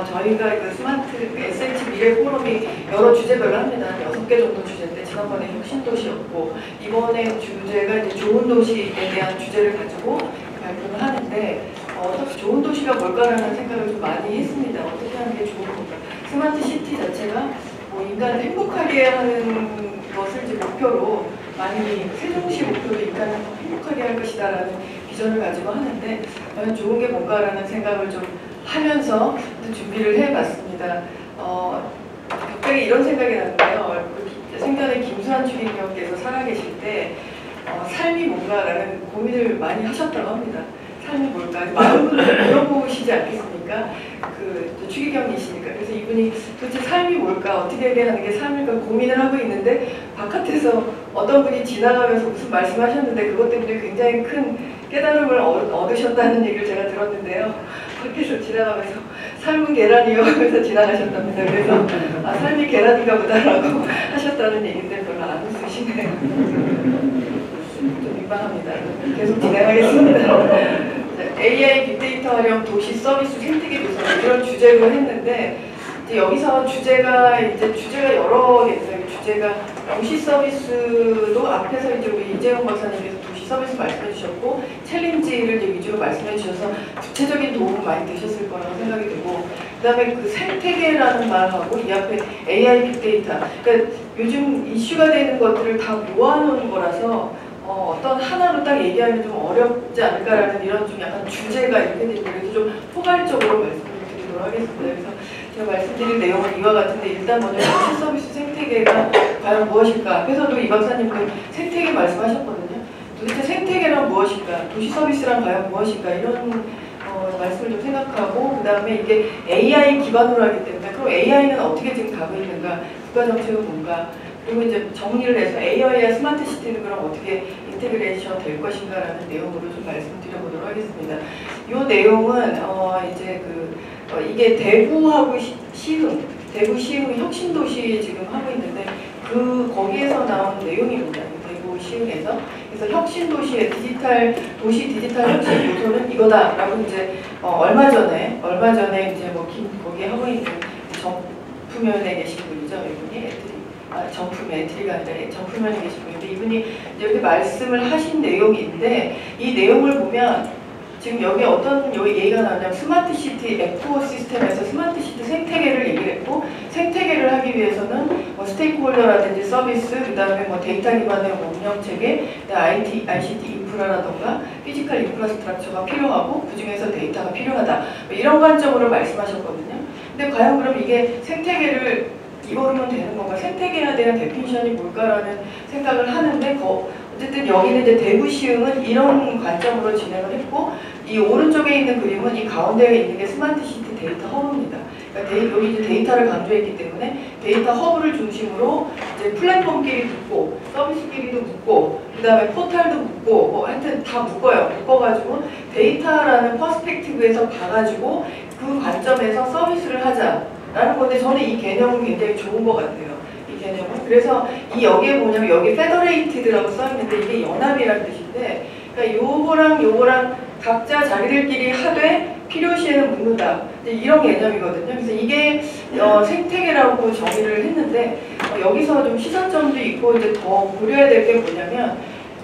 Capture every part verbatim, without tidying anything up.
어, 저희가 그 스마트 에스에이치 미래 포럼이 여러 주제별로 합니다. 여섯 개 정도 주제인데 지난번에 혁신도시였고 이번에 주제가 이제 좋은 도시에 대한 주제를 가지고 발표를 하는데 어, 좋은 도시가 뭘까라는 생각을 좀 많이 했습니다. 어떻게 하는 게 좋은 건가. 스마트 시티 자체가 뭐 인간을 행복하게 하는 것을 이제 목표로 많이 세종시 목표로 인간을 행복하게 할 것이다라는 비전을 가지고 하는데 과연 좋은 게 뭔가라는 생각을 좀 하면서 준비를 해봤습니다. 어, 갑자기 이런 생각이 나는데요. 생전에 김수환 추기경께서 살아계실 때 어, 삶이 뭔가라는 고민을 많이 하셨다고 합니다. 삶이 뭘까? 마음을 물어보시지 않겠습니까? 그 추기경이시니까. 그래서 이분이 도대체 삶이 뭘까? 어떻게 하는 게 삶일까? 고민을 하고 있는데 바깥에서 어떤 분이 지나가면서 무슨 말씀하셨는데 그것 때문에 굉장히 큰 깨달음을 얻으셨다는 얘기를 제가 들었는데요. 밖에서 지나가면서 삶은 계란이요 하면서 지나가셨답니다. 그래서 아, 삶이 계란인가 보다라고 하셨다는 얘기인데 별로 안 웃으시네요. 좀 민망합니다. 계속 진행하겠습니다. 에이아이 빅데이터 활용 도시 서비스 생태계 조성 이런 주제로 했는데 이제 여기서 주제가 이제 주제가 여러 개 있어요. 주제가 도시 서비스도 앞에서 이제 우리 이재용 박사님께서 도시 서비스 말씀해 주셨고 챌린지를 이제 위주로 말씀해 주셔서 구체적인 도움이 많이 되셨을 거라고 생각이 되고 그 다음에 그 생태계라는 말하고 이 앞에 에이아이 빅데이터 그러니까 요즘 이슈가 되는 것들을 다 모아놓은 거라서 어, 어떤 하나로 딱 얘기하면 좀 어렵지 않을까라는 이런 좀 약간 주제가 이렇게 되는데 그래서 좀 포괄적으로 말씀을 드리도록 하겠습니다. 그래서 제가 말씀드린 내용은 이와 같은데 일단 먼저 도시 서비스 생태계가 과연 무엇일까? 앞에서도 이 박사님도 생태계 말씀하셨거든요. 도대체 생태계란 무엇일까? 도시 서비스란 과연 무엇일까? 이런 어, 말씀을 좀 생각하고 그 다음에 이게 에이아이 기반으로 하기 때문에 그럼 에이아이는 어떻게 지금 가고 있는가? 국가정책은 뭔가? 그리고 이제 정리를 해서 에이아이와 스마트 시티는 그럼 어떻게 인테그레이션 될 것인가라는 내용으로 좀 말씀드려보도록 하겠습니다. 이 내용은 어 이제 그 어 이게 대구하고 시, 시흥, 대구 시흥 혁신도시 지금 하고 있는데 그 거기에서 나온 내용입니다. 대구 시흥에서 그래서 혁신도시의 디지털 도시 디지털 혁신 요소는 이거다라고 이제 어 얼마 전에 얼마 전에 이제 뭐 김, 거기 하고 있는 정프면에 계신 분이죠, 이분이. 아, 정품이 엔트리가 아니라 정품면에 계신 분인데 이분이 이렇게 말씀을 하신 내용인데 이 내용을 보면 지금 여기 어떤 여기 얘기가 나오냐면 스마트 시티 에코시스템에서 스마트 시티 생태계를 얘기를 했고 생태계를 하기 위해서는 뭐 스테이크홀더라든지 서비스 그 다음에 뭐 데이터 기반의 운영체계 아이티, 아이씨티 인프라라던가 피지컬 인프라스트럭처가 필요하고 그 중에서 데이터가 필요하다 뭐 이런 관점으로 말씀하셨거든요. 근데 과연 그럼 이게 생태계를 이거로만 되는 건가? 생태계에 대한 데피니션이 뭘까라는 생각을 하는데 거, 어쨌든 여기는 이제 대구 시흥은 이런 관점으로 진행을 했고 이 오른쪽에 있는 그림은 이 가운데에 있는 게 스마트 시티 데이터 허브입니다. 그러니까 데이, 여기 이제 데이터를 강조했기 때문에 데이터 허브를 중심으로 이제 플랫폼끼리 묶고 서비스끼리도 묶고 그 다음에 포털도 묶고 뭐 하여튼 다 묶어요. 묶어가지고 데이터라는 퍼스펙티브에서 봐가지고 그 관점에서 서비스를 하자. 라는 건데 저는 이 개념은 굉장히 좋은 것 같아요. 이 개념은. 그래서 이 여기에 뭐냐면 여기 페더레이티드라고 써있는데 이게 연합이라는 뜻인데 그러니까 요거랑 요거랑 각자 자기들끼리 하되 필요시에는 묻는다. 이런 개념이거든요. 그래서 이게 어, 생태계라고 정의를 했는데 어, 여기서 좀 시사점도 있고 이제 더 고려해야 될 게 뭐냐면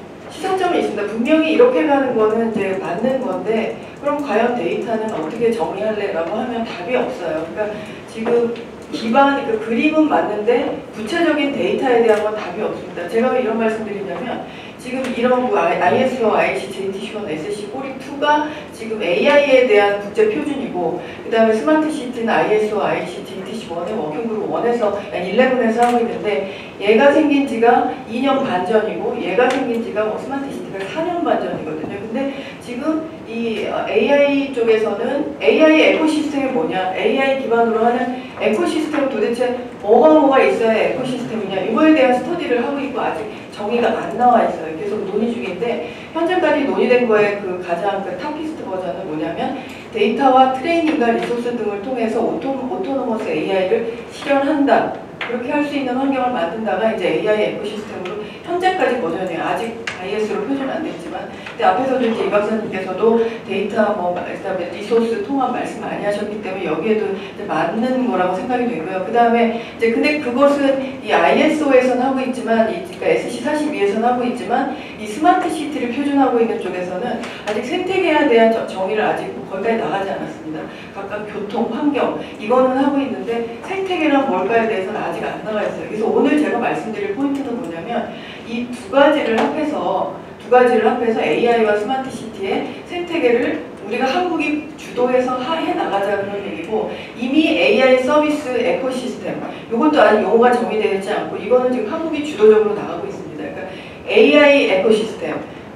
시사점이 있습니다. 분명히 이렇게 가는 거는 이제 맞는 건데 그럼 과연 데이터는 어떻게 정의할래? 라고 하면 답이 없어요. 그러니까 지금 기반, 그 그림은 맞는데 구체적인 데이터에 대한 건 답이 없습니다. 제가 왜 이런 말씀 드리냐면 지금 이런 아이에스오, 아이씨, 제이티씨 원, 에스씨 꼬리이가 지금 에이아이에 대한 국제 표준이고 그 다음에 스마트 시티는 아이에스오, 아이씨, 제이티씨 원의 워킹그룹 일에서 십일에서 하고 있는데 얘가 생긴 지가 이 년 반 전이고 얘가 생긴 지가 뭐 스마트 시티가 사 년 반 전이거든요. 근데 지금 이 에이아이 쪽에서는 에이아이 에코시스템이 뭐냐, 에이아이 기반으로 하는 에코시스템 도대체 뭐가 뭐가 있어야 에코시스템이냐 이거에 대한 스터디를 하고 있고 아직 정의가 안 나와 있어요. 계속 논의 중인데 현재까지 논의된 거에 그 가장 그 탑리스트 버전은 뭐냐면 데이터와 트레이닝과 리소스 등을 통해서 오토, 오토노머스 에이아이를 실현한다 그렇게 할 수 있는 환경을 만든다가 이제 에이아이 에코시스템으로 현재까지 버전이에요. 아직 아이에스로 표준 안 됐지만. 근데 앞에서도 이제 이 박사님께서도 데이터 뭐 그다음에 리소스 통합 말씀 많이 하셨기 때문에 여기에도 이제 맞는 거라고 생각이 되고요. 그 다음에 이제 근데 그것은 이 아이에스오에서는 하고 있지만 이 그러니까 에스씨 사십이에서는 하고 있지만 이 스마트 시티를 표준하고 있는 쪽에서는 아직 생태계에 대한 정의를 아직 거기까지 나가지 않았습니다. 각각 교통, 환경 이거는 하고 있는데 생태계란 뭘까에 대해서는 아직 안 나가 있어요. 그래서 오늘 제가 말씀드릴 포인트는 뭐냐면 이 두 가지를 합해서 두 가지를 합해서 에이아이와 스마트 시티의 생태계를 우리가 한국이 주도해서 해 나가자는 얘기고 이미 에이아이 서비스 에코시스템 이것도 아직 용어가 정의되어 있지 않고 이거는 지금 한국이 주도적으로 나가고 있습니다. 그러니까 에이아이 에코시스템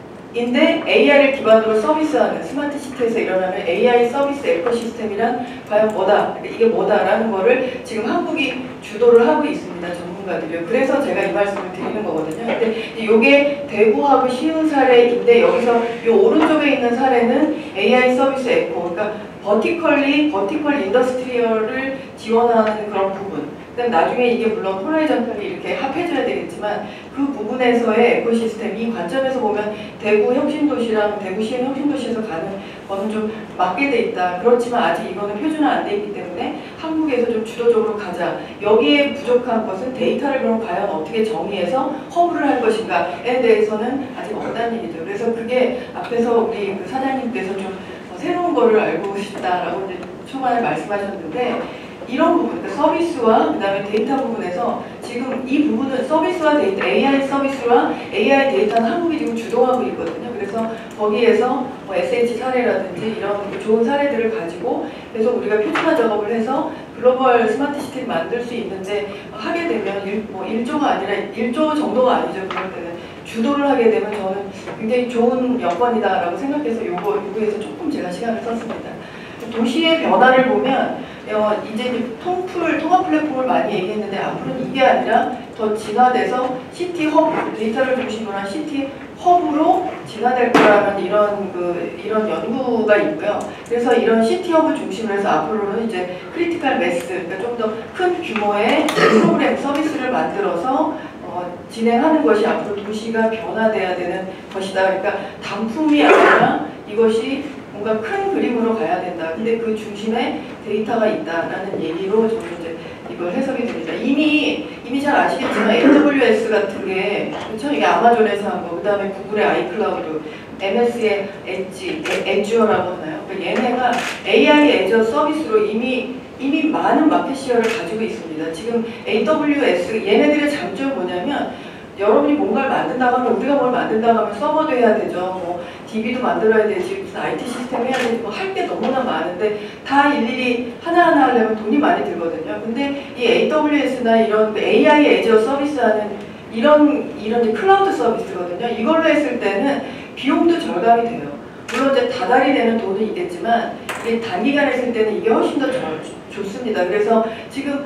인데 에이아이를 기반으로 서비스하는 스마트 시티에서 일어나는 에이아이 서비스 에코시스템이란 과연 뭐다? 이게 뭐다라는 거를 지금 한국이 주도를 하고 있습니다. 전문가들이요. 그래서 제가 이 말씀을 드리는 거거든요. 근데 이게 대구하고 쉬운 사례인데 여기서 이 오른쪽에 있는 사례는 에이아이 서비스 에코, 그러니까 버티컬리, 버티컬 인더스트리얼을 지원하는 그런 부분. 그다음 나중에 이게 물론 호라이전탈리 이렇게 합해져야 되겠지만 그 부분에서의 에코시스템 이 관점에서 보면 대구 혁신도시랑 대구시의 혁신도시에서 가는 거는 좀 맞게 돼 있다. 그렇지만 아직 이거는 표준화 안 돼 있기 때문에 한국에서 좀 주도적으로 가자. 여기에 부족한 것은 데이터를 그럼 과연 어떻게 정의해서 허브를 할 것인가에 대해서는 아직 없다는 얘기죠. 그래서 그게 앞에서 우리 그 사장님께서 좀 새로운 거를 알고 싶다라고 이제 초반에 말씀하셨는데 이런 부분, 그러니까 서비스와 그 다음에 데이터 부분에서 지금 이 부분은 서비스와 데이터, 에이아이 서비스와 에이아이 데이터는 한국이 지금 주도하고 있거든요. 그래서 거기에서 뭐 에스에이치 사례라든지 이런 좋은 사례들을 가지고 그래서 우리가 표준화 작업을 해서 글로벌 스마트 시티를 만들 수 있는데 하게 되면 일, 뭐 일조가 아니라 일조 정도가 아니죠. 그럴 때는 주도를 하게 되면 저는 굉장히 좋은 여건이다라고 생각해서 요거, 요거에서 조금 제가 시간을 썼습니다. 도시의 변화를 보면 어, 이제 통풀, 통합 플랫폼을 많이 얘기했는데 앞으로는 이게 아니라 더 진화돼서 시티 허브, 데이터를 중심으로 한 시티 허브로 진화될 거라는 이런 그 이런 연구가 있고요. 그래서 이런 시티 허브 중심으로 해서 앞으로는 이제 크리티컬 매스, 그러니까 좀 더 큰 규모의 프로그램 서비스를 만들어서 어, 진행하는 것이 앞으로 도시가 변화돼야 되는 것이다. 그러니까 단품이 아니라 이것이 뭔가 큰 그림으로 가야 된다. 근데 그 중심에 데이터가 있다라는 얘기로 저는 이제 이걸 해석이 됩니다. 이미 이미 잘 아시겠지만 에이더블유에스 같은 게 그렇죠? 이게 아마존에서 한 거, 그 다음에 구글의 아이클라우드, 엠에스의 엣지, 애주어라고 하나요? 그러니까 얘네가 에이아이 애저 서비스로 이미 이미 많은 마켓 시어를 가지고 있습니다. 지금 에이더블유에스 얘네들의 장점이 뭐냐면 여러분이 뭔가를 만든다고 하면 우리가 뭘 만든다고 하면 서버도 해야 되죠. 뭐 디비도 만들어야 되지, 무슨 아이티 시스템 해야 되지, 뭐 할 게 너무나 많은데 다 일일이 하나하나 하려면 돈이 많이 들거든요. 근데 이 에이더블유에스나 이런 에이아이 애저 서비스하는 이런 이런 이제 클라우드 서비스거든요. 이걸로 했을 때는 비용도 절감이 돼요. 물론 이제 다달이 되는 돈은 있겠지만 이게 단기간에 했을 때는 이게 훨씬 더 절, 좋습니다. 그래서 지금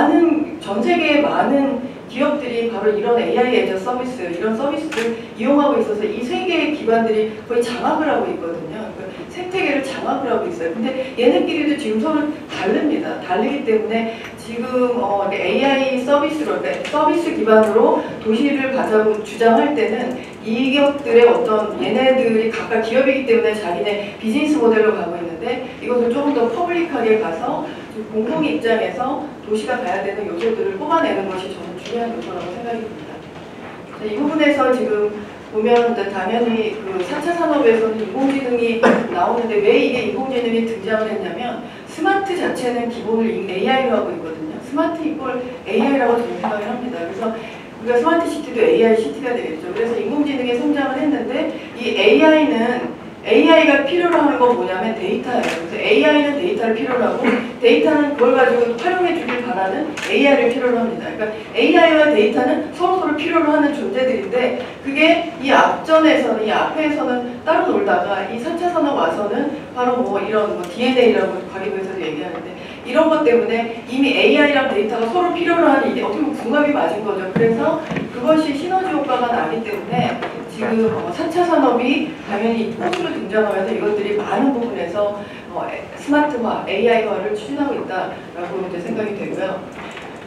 많은 전 세계의 많은 기업들이 바로 이런 에이아이 애저 서비스, 이런 서비스를 이용하고 있어서 이 세 개의 기관들이 거의 장악을 하고 있거든요. 그러니까 생태계를 장악을 하고 있어요. 근데 얘네끼리도 지금 서로 다릅니다. 다르기 때문에 지금 어, 에이아이 서비스로, 그러니까 서비스 기반으로 도시를 가자고 주장할 때는 이 기업들의 어떤 얘네들이 각각 기업이기 때문에 자기네 비즈니스 모델로 가고 있는데 이것을 조금 더 퍼블릭하게 가서 공공 입장에서 도시가 가야 되는 요소들을 뽑아내는 것이 저는 중요한 요소라고 생각이 듭니다. 이 부분에서 지금 보면 당연히 그 사 차 산업에서는 인공지능이 나오는데 왜 이게 인공지능이 등장을 했냐면 스마트 자체는 기본을 에이아이로 하고 있거든요. 스마트 이꼴 에이아이라고 저는 생각을 합니다. 그래서 우리가 스마트 시티도 에이아이 시티가 되겠죠. 그래서 인공지능이 성장을 했는데 이 에이아이는 에이아이가 필요로 하는 건 뭐냐면 데이터예요. 그래서 에이아이는 데이터를 필요로 하고 데이터는 그걸 가지고 활용해 주길 바라는 에이아이를 필요로 합니다. 그러니까 에이아이와 데이터는 서로서로 필요로 하는 존재들인데 그게 이 앞전에서는 이 앞에서는 따로 놀다가 이 사 차 산업 와서는 바로 뭐 이런 뭐 디엔에이라고 과기부에서도 얘기하는데 이런 것 때문에 이미 에이아이랑 데이터가 서로 필요로 하는 이게 어떻게 보면 궁합이 맞은 거죠. 그래서 그것이 시너지 효과가 나기 때문에 지금 어, 사 차 산업이 당연히 꽃으로 등장하면서 이것들이 많은 부분에서 어, 스마트화, 에이아이화를 추진하고 있다라고 이제 생각이 되고요.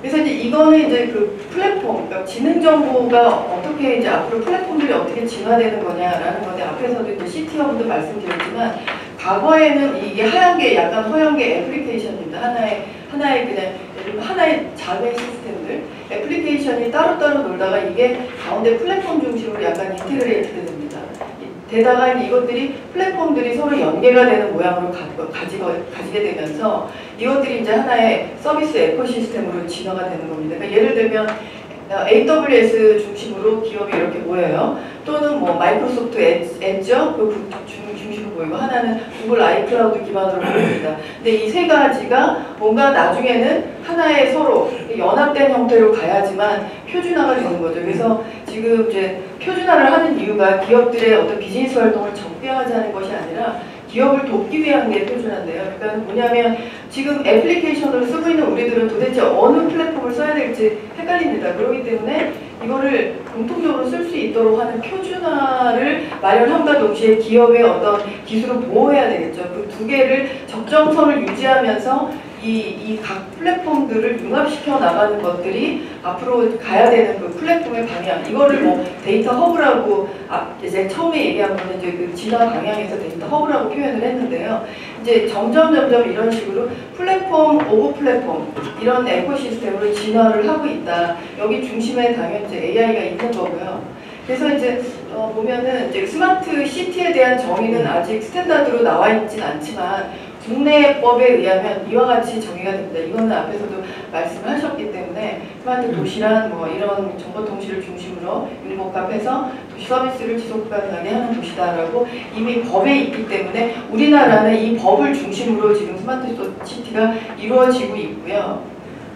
그래서 이제 이거는 이제 그 플랫폼, 그러니까 지능 정보가 어떻게 이제 앞으로 플랫폼들이 어떻게 진화되는 거냐라는 건데 앞에서도 이제 씨티허브도 말씀드렸지만 과거에는 이게 하얀 게 약간 허연 게 애플리케이션입니다. 하나의 하나의 그냥 하나의 작은 시스템들 애플리케이션이 따로따로 놀다가 이게 가운데 플랫폼 중심으로 약간 인테그레이트 됩니다. 게다가 이것들이 플랫폼들이 서로 연계가 되는 모양으로 가, 가지고, 가지게 되면서 이것들이 이제 하나의 서비스 에코시스템으로 진화가 되는 겁니다. 그러니까 예를 들면 에이더블유에스 중심으로 기업이 이렇게 모여요. 또는 뭐 마이크로소프트 애저 그 중심으로 보이고 하나는 구글 아이클라우드 기반으로 보입니다. 근데 이 세 가지가 뭔가 나중에는 하나의 서로 연합된 형태로 가야지만 표준화가 되는 거죠. 그래서 지금 이제 표준화를 하는 이유가 기업들의 어떤 비즈니스 활동을 적대화하자는 것이 아니라 기업을 돕기 위한 게 표준화인데요. 그러니까 뭐냐면 지금 애플리케이션을 쓰고 있는 우리들은 도대체 어느 플랫폼을 써야 될지 헷갈립니다. 그렇기 때문에 이거를 공통적으로 쓸 수 있도록 하는 표준화를 마련함과 동시에 기업의 어떤 기술을 보호해야 되겠죠. 그 두 개를 적정선을 유지하면서 이, 이 각 플랫폼들을 융합시켜 나가는 것들이 앞으로 가야 되는 그 플랫폼의 방향. 이거를 뭐 데이터 허브라고 아, 이제 처음에 얘기한 거는 이제 그 진화 방향에서 데이터 허브라고 표현을 했는데요. 이제 점점 점점 이런 식으로 플랫폼 오브 플랫폼 이런 에코시스템으로 진화를 하고 있다. 여기 중심에 당연히 이제 에이아이가 있는 거고요. 그래서 이제 어 보면은 이제 스마트 시티에 대한 정의는 아직 스탠다드로 나와 있진 않지만 국내법에 의하면 이와 같이 정의가 됩니다. 이거는 앞에서도 말씀하셨기 때문에 스마트 도시란 뭐 이런 정보통신을 중심으로 융복합해서 도시 서비스를 지속 가능하게 하는 도시다라고 이미 법에 있기 때문에 우리나라는 이 법을 중심으로 지금 스마트 시티가 이루어지고 있고요.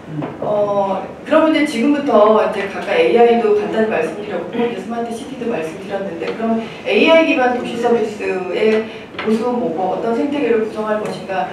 어, 그러면 이제 지금부터 이제 각각 에이아이도 간단히 말씀드렸고 이제 스마트 시티도 말씀드렸는데 그럼 에이아이 기반 도시 서비스의 모습은 뭐고 어떤 생태계를 구성할 것인가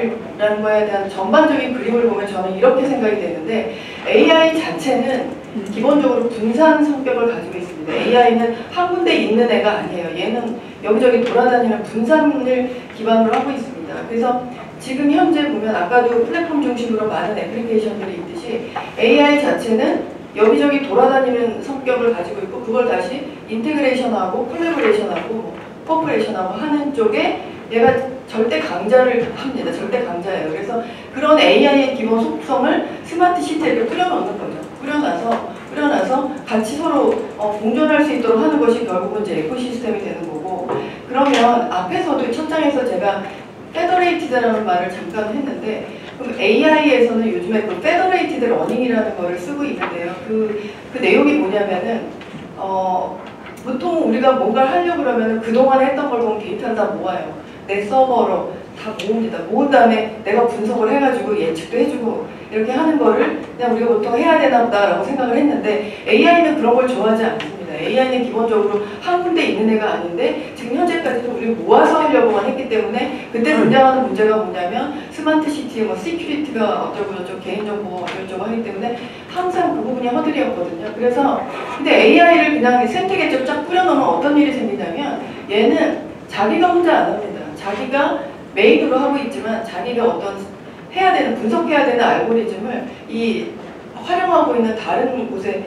라는 거에 대한 전반적인 그림을 보면 저는 이렇게 생각이 되는데 에이아이 자체는 기본적으로 분산 성격을 가지고 있습니다. 에이아이는 한 군데 있는 애가 아니에요. 얘는 여기저기 돌아다니는 분산을 기반으로 하고 있습니다. 그래서 지금 현재 보면 아까도 플랫폼 중심으로 많은 애플리케이션들이 있듯이 에이아이 자체는 여기저기 돌아다니는 성격을 가지고 있고 그걸 다시 인테그레이션하고 콜래보레이션하고 코퍼레이션하고 하는 쪽에 얘가 절대 강자를 합니다. 절대 강자예요. 그래서 그런 에이아이의 기본 속성을 스마트 시티에 뿌려넣는 거죠. 뿌려놔서 뿌려놔서 같이 서로 어, 공존할 수 있도록 하는 것이 결국은 이제 에코시스템이 되는 거고 그러면 앞에서도 첫 장에서 제가 페더레이티드라는 말을 잠깐 했는데 그럼 에이아이에서는 요즘에 그 페더레이티드 러닝이라는 거를 쓰고 있는데요. 그, 그 내용이 뭐냐면은 어, 보통 우리가 뭔가를 하려고 그러면 그동안 했던 걸 보면 데이터를 다 모아요. 내 서버로 다 모읍니다. 모은 다음에 내가 분석을 해가지고 예측도 해주고 이렇게 하는 거를 그냥 우리가 보통 해야 되나 보다라고 생각을 했는데 에이아이는 그런 걸 좋아하지 않습니다. 에이아이는 기본적으로 한 군데 있는 애가 아닌데 지금 현재까지도 우리 모아서 하려고만 했기 때문에 그때 등장하는 문제가 뭐냐면 스마트 시티, 뭐 시큐리티가 어쩌고 저쩌고 개인정보 어쩌고 하기 때문에 항상 그 부분이 허들이었거든요. 그래서 근데 에이아이를 그냥 생태계적으로 쫙 뿌려놓으면 어떤 일이 생기냐면 얘는 자기가 혼자 안 합니다. 자기가 메인으로 하고 있지만 자기가 어떤 해야 되는 분석해야 되는 알고리즘을 이 활용하고 있는 다른 곳에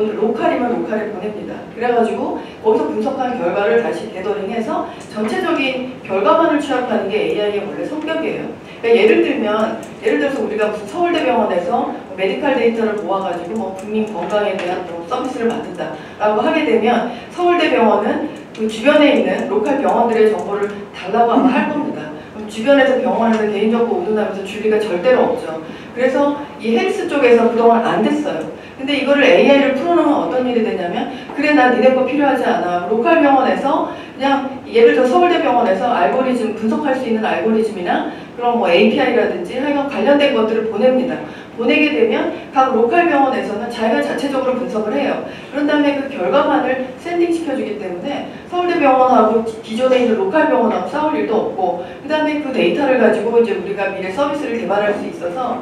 로컬이면 로컬에 보냅니다. 그래가지고 거기서 분석한 결과를 다시 게더링해서 전체적인 결과만을 취합하는 게 에이아이의 원래 성격이에요. 그러니까 예를 들면 예를 들어서 우리가 무슨 서울대병원에서 메디컬 데이터를 모아가지고 뭐 국민 건강에 대한 뭐 서비스를 만든다라고 하게 되면 서울대병원은 그 주변에 있는 로컬 병원들의 정보를 달라고 아마 할 겁니다. 그럼 주변에서 병원에서 개인정보 의존하면서 줄리가 절대로 없죠. 그래서 이 헬스 쪽에서 그동안 안 됐어요. 근데 이거를 에이아이를 풀어놓으면 어떤 일이 되냐면 그래 나 니네 거 필요하지 않아. 로컬 병원에서 그냥 예를 들어 서울대병원에서 알고리즘 분석할 수 있는 알고리즘이나 그런 뭐 에이피아이라든지 하여간 관련된 것들을 보냅니다. 보내게 되면 각 로컬 병원에서는 자기가 자체적으로 분석을 해요. 그런 다음에 그 결과만을 샌딩 시켜주기 때문에 서울대병원하고 기존에 있는 로컬 병원하고 싸울 일도 없고 그 다음에 그 데이터를 가지고 이제 우리가 미래 서비스를 개발할 수 있어서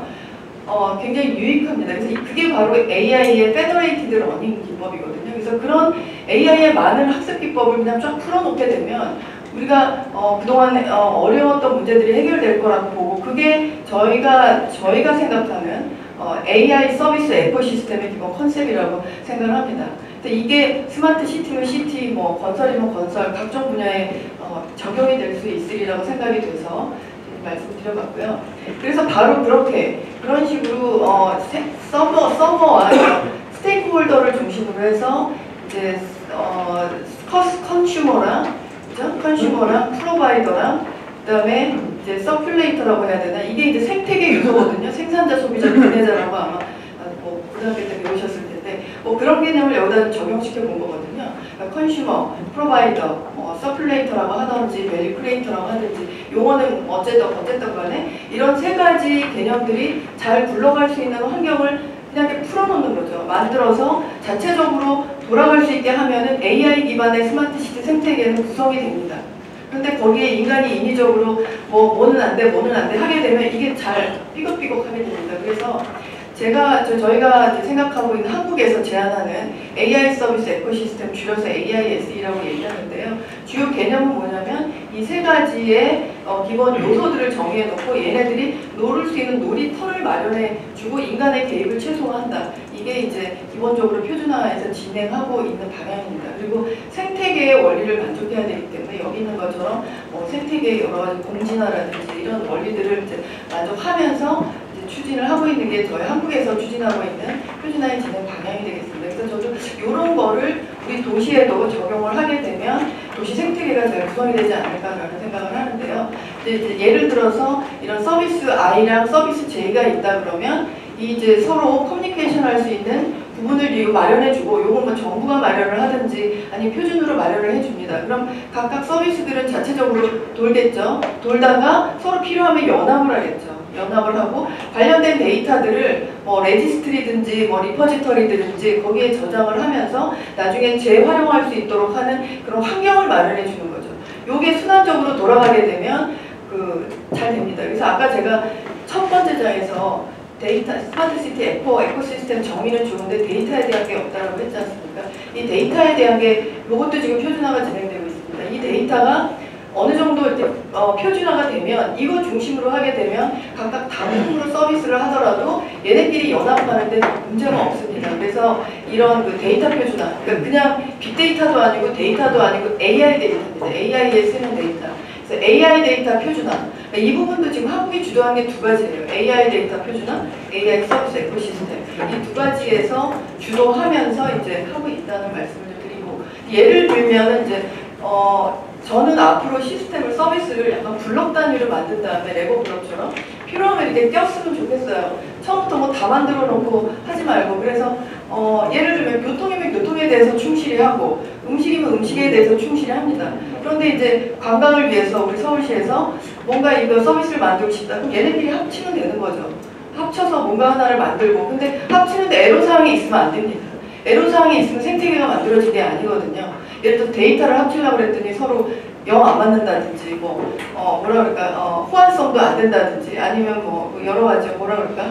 어, 굉장히 유익합니다. 그래서 그게 바로 에이아이의 페더레이티드 러닝 기법이거든요. 그래서 그런 에이아이의 많은 학습 기법을 그냥 쫙 풀어놓게 되면 우리가 어, 그동안 어, 어려웠던 문제들이 해결될 거라고 보고 그게 저희가 저희가 생각하는 어, 에이아이 서비스 에코시스템의 기본 컨셉이라고 생각을 합니다. 근데 이게 스마트 시티면 시티, 뭐 건설이면 건설, 각종 분야에 어, 적용이 될 수 있으리라고 생각이 돼서 말씀을 드려봤고요. 그래서 바로 그렇게 그런 식으로 어, 세, 서버, 서버와 스테이크홀더를 중심으로 해서 이제 어, 컨슈머랑 그죠? 컨슈머랑 프로바이더랑 그다음에 이제 서큘레이터라고 해야 되나? 이게 이제 생태계 요소거든요. 생산자, 소비자, 분해자라고 아마 뭐 고등학교 때 배우셨을 텐데 뭐 그런 개념을 여기다 적용시켜 본 거거든요. 그러니까 컨슈머, 프로바이더, 뭐 서큘레이터라고 하든지 밸류 크리에이터라고 하든지 용어는 어쨌든 어쨌든 간에 이런 세 가지 개념들이 잘 굴러갈 수 있는 환경을 그냥 이렇게 풀어놓는 거죠. 만들어서 자체적으로 돌아갈 수 있게 하면은 에이아이 기반의 스마트 시티 생태계는 구성이 됩니다. 근데 거기에 인간이 인위적으로 뭐 뭐는 안 돼, 뭐는 안 돼 하게 되면 이게 잘 삐걱삐걱하게 됩니다. 그래서 제가 저, 저희가 생각하고 있는 한국에서 제안하는 에이아이 서비스 에코시스템 줄여서 에이아이에스이라고 얘기하는데요. 주요 개념은 뭐냐면 이 세 가지의 어, 기본 요소들을 정해 놓고 얘네들이 노를 수 있는 놀이터를 마련해 주고 인간의 개입을 최소화한다. 이게 이제 기본적으로 표준화해서 진행하고 있는 방향입니다. 그리고 생태계의 원리를 만족해야 되기 때문에 여기 있는 것처럼 뭐 생태계의 여러 가지 공진화라든지 이런 원리들을 이제 만족하면서 추진을 하고 있는 게 저희 한국에서 추진하고 있는 표준화의 진행 방향이 되겠습니다. 그래서 저도 이런 거를 우리 도시에도 적용을 하게 되면 도시 생태계가 잘 구성이 되지 않을까라는 생각을 하는데요. 이제 예를 들어서 이런 서비스 I랑 서비스 J가 있다 그러면 이제 서로 커뮤니케이션 할 수 있는 부분을 마련해주고 요건 뭐 정부가 마련을 하든지 아니면 표준으로 마련을 해줍니다. 그럼 각각 서비스들은 자체적으로 돌겠죠. 돌다가 서로 필요하면 연합을 하겠죠. 연합을 하고 관련된 데이터들을 뭐 레지스트리든지 뭐 리퍼지터리든지 거기에 저장을 하면서 나중에 재활용할 수 있도록 하는 그런 환경을 마련해 주는 거죠. 요게 순환적으로 돌아가게 되면 그 잘 됩니다. 그래서 아까 제가 첫 번째 장에서 데이터, 스마트 시티 에코, 에코시스템 정의는 좋은데 데이터에 대한 게 없다라고 했지 않습니까? 이 데이터에 대한 게 이것도 지금 표준화가 진행되고 있습니다. 이 데이터가 어느 정도 이렇게 어, 표준화가 되면 이거 중심으로 하게 되면 각각 다른 서비스를 하더라도 얘네끼리 연합하는데 문제가 없습니다. 그래서 이런 그 데이터 표준화, 그러니까 그냥 빅데이터도 아니고 데이터도 아니고 에이아이 데이터입니다. 에이아이에 쓰는 데이터. 그래서 에이아이 데이터 표준화. 그러니까 이 부분도 지금 한국이 주도한 게 두 가지예요. 에이아이 데이터 표준화, 에이아이 서비스 에코시스템. 이 두 가지에서 주도하면서 이제 하고 있다는 말씀을 드리고 예를 들면 이제 어. 저는 앞으로 시스템을, 서비스를 약간 블록 단위로 만든 다음에 레고 블록처럼 필요하면 이렇게 꼈으면 좋겠어요. 처음부터 뭐 다 만들어 놓고 하지 말고. 그래서 어, 예를 들면 교통이면 교통에 대해서 충실히 하고 음식이면 음식에 대해서 충실히 합니다. 그런데 이제 관광을 위해서 우리 서울시에서 뭔가 이거 서비스를 만들고 싶다. 그럼 얘네끼리 합치면 되는 거죠. 합쳐서 뭔가 하나를 만들고. 근데 합치는데 애로사항이 있으면 안 됩니다. 애로사항이 있으면 생태계가 만들어진 게 아니거든요. 예를 들어 데이터를 합치려고 그랬더니 서로 영 안 맞는다든지 뭐 어 뭐라 그럴까 어 호환성도 안 된다든지 아니면 뭐 여러 가지 뭐라 그럴까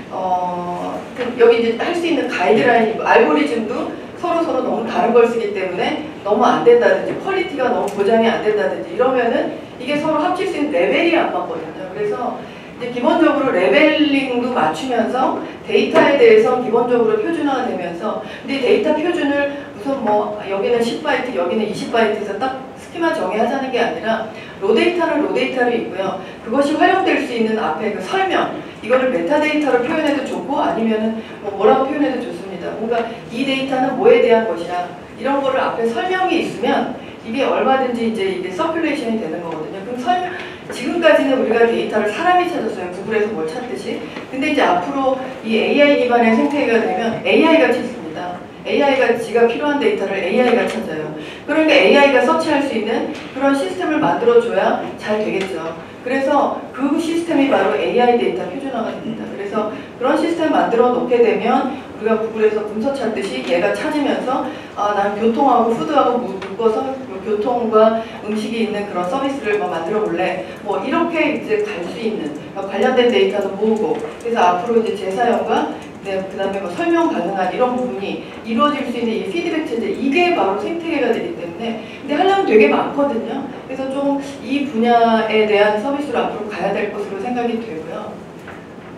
어 여기 이제 할 수 있는 가이드라인 알고리즘도 서로 서로 너무 다른 걸 쓰기 때문에 너무 안 된다든지 퀄리티가 너무 보장이 안 된다든지 이러면은 이게 서로 합칠 수 있는 레벨이 안 맞거든요. 그래서 이제 기본적으로 레벨링도 맞추면서 데이터에 대해서 기본적으로 표준화가 되면서 근데 데이터 표준을 우선 뭐 여기는 십 바이트 여기는 이십 바이트에서 딱 스키마 정의하자는 게 아니라 로데이터는 로데이터로 있고요. 그것이 활용될 수 있는 앞에 그 설명 이거를 메타데이터로 표현해도 좋고 아니면은 뭐 뭐라고 표현해도 좋습니다. 뭔가 이 데이터는 뭐에 대한 것이야 이런 거를 앞에 설명이 있으면 이게 얼마든지 이제 이게 서큘레이션이 되는 거거든요. 그럼 설명 지금까지는 우리가 데이터를 사람이 찾았어요. 구글에서 뭘 찾듯이. 근데 이제 앞으로 이 에이아이 기반의 생태계가 되면 에이아이가 찾습니다. 에이아이가 지가 필요한 데이터를 에이아이가 찾아요. 그러니까 에이아이가 서치할 수 있는 그런 시스템을 만들어줘야 잘 되겠죠. 그래서 그 시스템이 바로 에이아이 데이터 표준화가 됩니다. 그래서 그런 시스템 만들어 놓게 되면 우리가 구글에서 문서 찾듯이 얘가 찾으면서 아, 난 교통하고 푸드하고 묶어서 교통과 음식이 있는 그런 서비스를 뭐 만들어 볼래. 뭐 이렇게 이제 갈 수 있는 관련된 데이터도 모으고 그래서 앞으로 이제 재사용과 네, 그 다음에 뭐 설명 가능한 이런 부분이 이루어질 수 있는 이 피드백 체제 이게 바로 생태계가 되기 때문에 근데 하려면 되게 많거든요. 그래서 좀 이 분야에 대한 서비스로 앞으로 가야 될 것으로 생각이 되고요.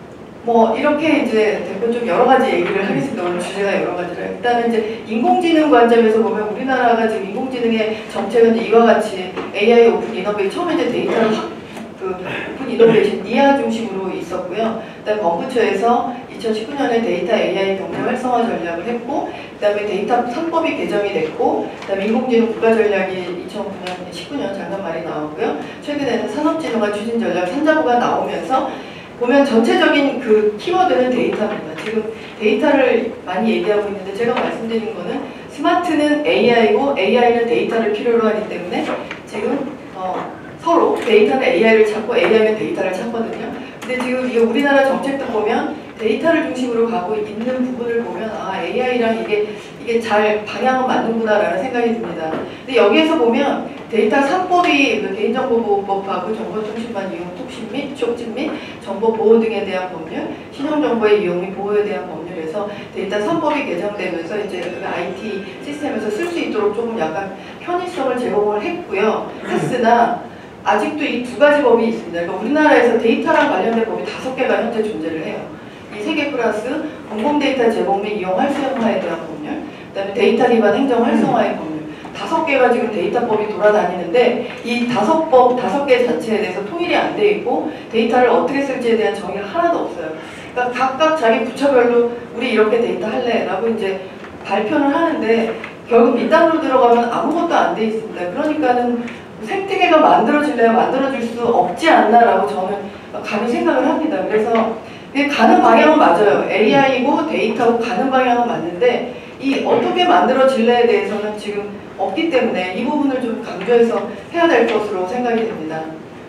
뭐 이렇게 이제 대표 좀 여러 가지 얘기를 하겠습니다. 오늘 주제가 여러 가지라. 일단은 이제 인공지능 관점에서 보면 우리나라가 지금 인공지능의 정책은 이와 같이 에이아이 오픈 이노베이션, 처음에 이제 데이터를 확 그 오픈 이노베이션 니아 중심으로 있었고요. 그다음 법무처에서 이천십구 년에 데이터 에이아이 경제 활성화 전략을 했고, 그다음에 데이터 삼 법이 개정이 됐고, 그다음에 인공지능 국가 전략이 이천구 년, 십구 년 작년 말에 나오고요. 최근에는 산업진흥화 추진 전략 삼 자부가 나오면서 보면 전체적인 그 키워드는 데이터입니다. 지금 데이터를 많이 얘기하고 있는데 제가 말씀드린 거는 스마트는 에이아이고 에이아이는 데이터를 필요로 하기 때문에 지금 어, 서로 데이터는 에이아이를 찾고 에이아이는 데이터를 찾거든요. 근데 지금 이게 우리나라 정책도 보면 데이터를 중심으로 가고 있는 부분을 보면 아 에이아이랑 이게 이게 잘 방향은 맞는구나라는 생각이 듭니다. 근데 여기에서 보면 데이터 삼 법이 그 개인정보보호법하고 정보통신망 이용 촉진 및 촉진 및 정보 보호 등에 대한 법률, 신용정보의 이용 및 보호에 대한 법률에서 데이터 삼 법이 개정되면서 이제 그 아이티 시스템에서 쓸 수 있도록 조금 약간 편의성을 제공을 했고요. 했으나 아직도 이 두 가지 법이 있습니다. 그러니까 우리나라에서 데이터랑 관련된 법이 다섯 개가 현재 존재를 해요. 이 세 개 플러스 공공데이터 제공 및 이용 활성화에 대한 법률, 그다음에 데이터 기반 행정 활성화의 법률, 다섯 개가 지금 데이터법이 돌아다니는데 이 다섯 법, 다섯 개 자체에 대해서 통일이 안 돼 있고 데이터를 어떻게 쓸지에 대한 정의가 하나도 없어요. 그러니까 각각 자기 부처별로 우리 이렇게 데이터 할래 라고 이제 발표를 하는데 결국 밑단으로 들어가면 아무것도 안 돼 있습니다. 그러니까는 생태계가 만들어질래야 만들어질 수 없지 않나라고 저는 감히 생각을 합니다. 그래서 가는 방향은 맞아요. 에이아이고 데이터고 가는 방향은 맞는데 이 어떻게 만들어질래에 대해서는 지금 없기 때문에 이 부분을 좀 강조해서 해야 될 것으로 생각이 됩니다.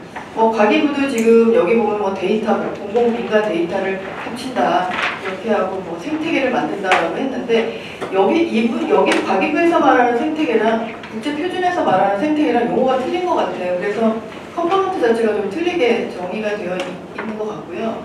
뭐 과기부도 지금 여기 보면 뭐 데이터, 공공 민간 데이터를 합친다 이렇게 하고 뭐 생태계를 만든다라고 했는데 여기 이분 여기 과기부에서 말하는 생태계랑 국제 표준에서 말하는 생태계랑 용어가 틀린 것 같아요. 그래서 컴포넌트 자체가 좀 틀리게 정의가 되어 있는 것 같고요.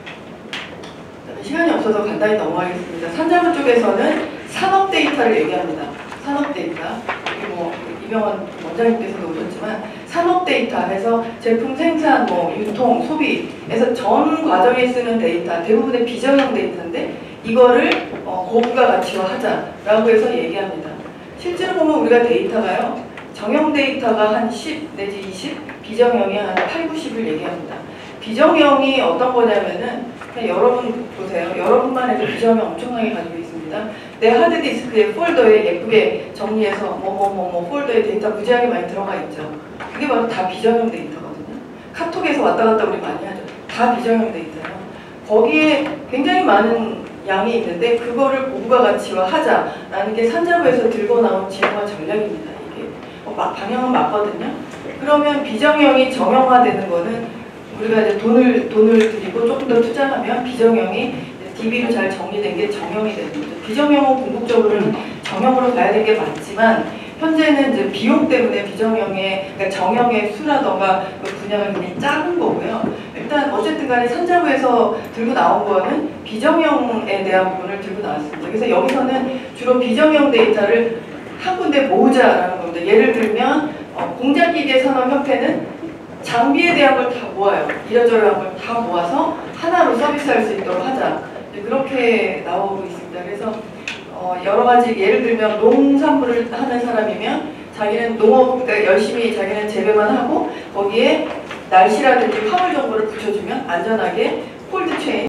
시간이 없어서 간단히 넘어가겠습니다. 산자부 쪽에서는 산업 데이터를 얘기합니다. 산업 데이터. 여기 뭐 이병헌 원장님께서도 오셨지만 산업 데이터 해서 제품 생산, 뭐 유통, 소비에서 전 과정에 쓰는 데이터, 대부분의 비정형 데이터인데 이거를 어, 고부가 가치화하자라고 해서 얘기합니다. 실제로 보면 우리가 데이터가요. 정형 데이터가 한 십 내지 이십, 비정형이 한 팔, 구십을 얘기합니다. 비정형이 어떤 거냐면은 그냥 여러분 보세요. 여러분만 해도 비정형 엄청나게 가지고 있습니다. 내 하드디스크에 폴더에 예쁘게 정리해서 뭐뭐뭐뭐 폴더에 데이터 무지하게 많이 들어가 있죠. 그게 바로 다 비정형 데이터거든요. 카톡에서 왔다 갔다 우리 많이 하죠. 다 비정형 데이터예요. 거기에 굉장히 많은 양이 있는데 그거를 고부가 가치화 하자라는 게 산자부에서 들고 나온 지형화 전략입니다. 이게 어, 방향은 맞거든요. 그러면 비정형이 정형화되는 거는 우리가 이제 돈을 돈을 들이고 조금 더 투자하면 비정형이 디비로 잘 정리된 게 정형이 되는 거죠. 비정형은 궁극적으로는 정형으로 가야 되는 게 맞지만 현재는 이제 비용 때문에 비정형의 그러니까 정형의 수라던가 그 분야가 굉장히 작은 거고요. 일단 어쨌든 간에 산자부에서 들고 나온 거는 비정형에 대한 부분을 들고 나왔습니다. 그래서 여기서는 주로 비정형 데이터를 한 군데 모으자라는 겁니다. 예를 들면 어, 공작기계 산업 협회는 장비에 대한 걸 다 모아요. 이러저러한 걸 다 모아서 하나로 서비스할 수 있도록 하자. 그렇게 나오고 있습니다. 그래서 어 여러 가지 예를 들면 농산물을 하는 사람이면 자기는 농업 그러니까 열심히 자기는 재배만 하고 거기에 날씨라든지 화물 정보를 붙여주면 안전하게 콜드체인